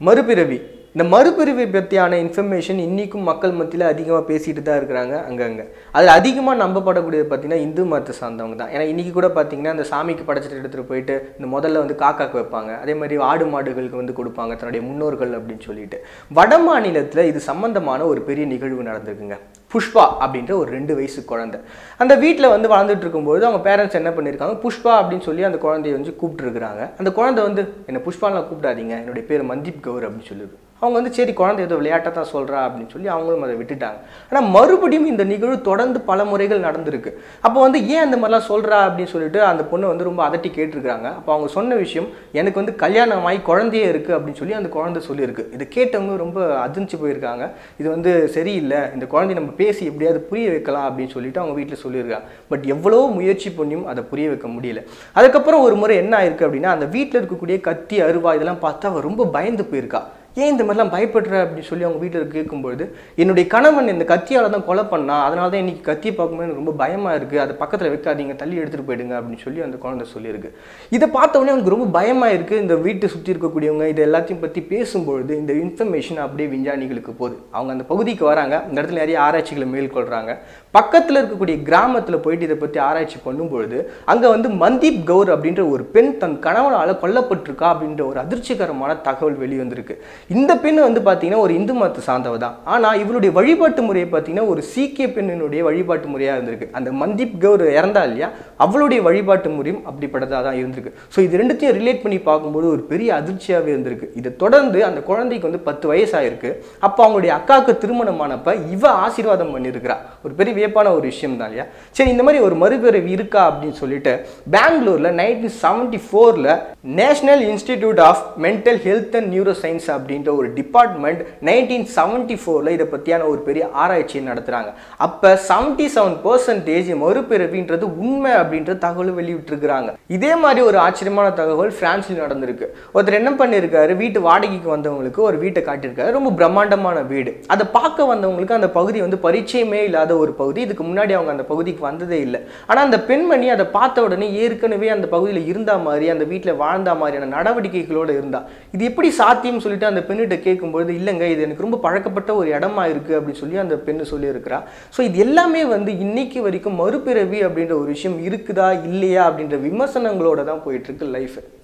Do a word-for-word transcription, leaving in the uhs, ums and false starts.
மறுபிறவி. இந்த மறுபிறவி பற்றியான இன்ஃபர்மேஷன் இன்றைக்கும் மக்கள் மத்தியில் அதிகமாக பேசிகிட்டு தான் இருக்கிறாங்க அங்கங்கே. அதில் அதிகமாக நம்பப்படக்கூடியது பார்த்திங்கன்னா இந்து மதத்தை சார்ந்தவங்க தான். ஏன்னா இன்றைக்கி கூட பார்த்திங்கன்னா அந்த சாமிக்கு படைச்சிட்டு எடுத்துகிட்டு போயிட்டு இந்த முதல்ல வந்து காக்காக்கு வைப்பாங்க, அதே மாதிரி ஆடு மாடுகளுக்கு வந்து கொடுப்பாங்க தன்னுடைய முன்னோர்கள் அப்படின்னு சொல்லிட்டு. வட மாநிலத்தில் இது சம்மந்தமான ஒரு பெரிய நிகழ்வு நடந்திருக்குங்க. புஷ்பா அப்படின்ற ஒரு ரெண்டு வயசு குழந்தை அந்த வீட்டில் வந்து வளர்ந்துட்டு இருக்கும்போது அவங்க பேரண்ட்ஸ் என்ன பண்ணியிருக்காங்க, புஷ்பா அப்படின்னு சொல்லி அந்த குழந்தைய வந்து கூப்பிட்டுருக்குறாங்க. அந்த குழந்தை வந்து என்ன புஷ்பாலாம் கூப்பிடாதீங்க, என்னுடைய பேர் மன்தீப் கௌர் அப்படின்னு சொல்லியிருக்கு. அவங்க வந்து சரி குழந்தை ஏதோ விளையாட்டாக தான் சொல்கிறா அப்படின்னு சொல்லி அவங்களும் அதை விட்டுட்டாங்க. ஆனால் மறுபடியும் இந்த நிகழ்வு தொடர்ந்து பல முறைகள் நடந்திருக்கு. அப்போ வந்து ஏன் அந்த மாதிரிலாம் சொல்கிறா அப்படின்னு சொல்லிட்டு அந்த பொண்ணு வந்து ரொம்ப அதட்டி கேட்டிருக்கிறாங்க. அப்போ அவங்க சொன்ன விஷயம், எனக்கு வந்து கல்யாணம் ஆகி குழந்தையே இருக்குது அப்படின்னு சொல்லி அந்த குழந்தை சொல்லியிருக்கு. இதை கேட்டவங்க ரொம்ப அதிர்ச்சி போயிருக்காங்க. இது வந்து சரியில்லை, இந்த குழந்தைய நம்ம பேசி எப்படியாவது புரிய வைக்கலாம் அப்படின்னு சொல்லிட்டு அவங்க வீட்டில் சொல்லியிருக்காங்க. பட் எவ்வளோ முயற்சி பண்ணியும் அதை புரிய வைக்க முடியல. அதுக்கப்புறம் ஒரு முறை என்ன ஆயிருக்கு அப்படின்னா, அந்த வீட்டில் இருக்கக்கூடிய கத்தி அருவா இதெல்லாம் பார்த்து அவள் ரொம்ப பயந்து போயிருக்கா. ஏன் இந்த மாதிரிலாம் பயப்படுற அப்படின்னு சொல்லி அவங்க வீட்டில் கேட்கும்பொழுது, என்னுடைய கணவன் இந்த கத்தியால் தான் கொலை பண்ணா, அதனால தான் இன்றைக்கி கத்தியை பார்க்கும்போது எனக்கு ரொம்ப பயமாக இருக்குது, அதை பக்கத்தில் வைக்காதீங்க, தள்ளி எடுத்துகிட்டு போயிடுங்க அப்படின்னு சொல்லி அந்த குழந்தை சொல்லியிருக்கு. இதை பார்த்தவொடனே அவனுக்கு ரொம்ப பயமாக இருக்குது. இந்த வீட்டை சுற்றி இருக்கக்கூடியவங்க இதை எல்லாத்தையும் பற்றி பேசும்பொழுது இந்த இன்ஃபர்மேஷன் அப்படியே விஞ்ஞானிகளுக்கு போகுது. அவங்க அந்த பகுதிக்கு வராங்க, இந்த இடத்துல நிறைய ஆராய்ச்சிகளை மேற்கொள்கிறாங்க. பக்கத்தில் இருக்கக்கூடிய கிராமத்தில் போயிட்டு இதை பற்றி ஆராய்ச்சி பண்ணும்பொழுது அங்கே வந்து மன்தீப் கௌர் அப்படின்ற ஒரு பெண் தன் கணவனால் கொல்லப்பட்டிருக்கா அப்படின்ற ஒரு அதிர்ச்சிகரமான தகவல் வெளிவந்திருக்கு. இந்த பெண் வந்து பார்த்தீங்கன்னா ஒரு இந்து மதத்தை சார்ந்தவ தான். ஆனால் இவளுடைய வழிபாட்டு முறையை பார்த்தீங்கன்னா ஒரு சீக்கிய பெண்ணினுடைய வழிபாட்டு முறையாக இருந்திருக்கு. அந்த மன்தீப் கௌர் இறந்தா இல்லையா, அவளுடைய வழிபாட்டு முறையும் அப்படிப்பட்டதாக தான் இருந்திருக்கு. ஸோ இது ரெண்டுத்தையும் ரிலேட் பண்ணி பார்க்கும்போது ஒரு பெரிய அதிர்ச்சியாகவே இருந்திருக்கு. இதை தொடர்ந்து அந்த குழந்தைக்கு வந்து பத்து வயசாயிருக்கு. அப்போ அவங்களுடைய அக்காவுக்கு திருமணமானப்ப இவ ஆசீர்வாதம் பண்ணியிருக்கிறா. ஒரு பெரிய வியப்பான ஒரு விஷயம் தான் இல்லையா. சரி, இந்த மாதிரி ஒரு மறுபிறவி இருக்கா அப்படின்னு சொல்லிட்டு பெங்களூரில் நைன்டீன் செவன்டி ஃபோரில் National Institute of Mental Health and Neuro Science அப்படின்ற ஒரு டிபார்ட்மெண்ட் நைன்டீன் செவன்டி ஃபோரில் இதை பற்றியான ஒரு பெரிய ஆராய்ச்சியை நடத்துகிறாங்க. அப்போ செவன்டி செவன் பர்சன்டேஜ் மறுபிறவின்றது உண்மை அப்படின்ற தகவல் வெளியிட்டிருக்கிறாங்க. இதே மாதிரி ஒரு ஆச்சரியமான தகவல் பிரான்ஸில் நடந்திருக்கு. ஒருத்தர் என்ன பண்ணியிருக்காரு, வீட்டு வாடகைக்கு வந்தவங்களுக்கு ஒரு வீட்டை காட்டியிருக்காரு. ரொம்ப பிரம்மாண்டமான வீடு. அதை பார்க்க வந்தவங்களுக்கு அந்த பகுதி வந்து பரிச்சயமே இல்லாத ஒரு பகுதி. இதுக்கு முன்னாடி அவங்க அந்த பகுதிக்கு வந்ததே இல்லை. ஆனால் அந்த பெண்மணி அதை பார்த்த உடனே ஏற்கனவே அந்த பகுதியில் இருந்த மாதிரி, அந்த வீட்டில் வாழ்ந்த மாதிரியான நடவடிக்கைகளோடு இருந்தா. இது எப்படி சாத்தியம் சொல்லிட்டு அந்த பெண்ணிட்ட கேட்கும்போது, இல்லைங்க இது எனக்கு ரொம்ப பழக்கப்பட்ட ஒரு இடமா இருக்குது அப்படின்னு சொல்லி அந்த பெண்ணு சொல்லியிருக்கிறா. ஸோ இது எல்லாமே வந்து இன்னைக்கு வரைக்கும் மறுபிறவி அப்படின்ற ஒரு விஷயம் இருக்குதா இல்லையா அப்படின்ற விமர்சனங்களோட தான் போயிட்டு இருக்கு லைஃப்.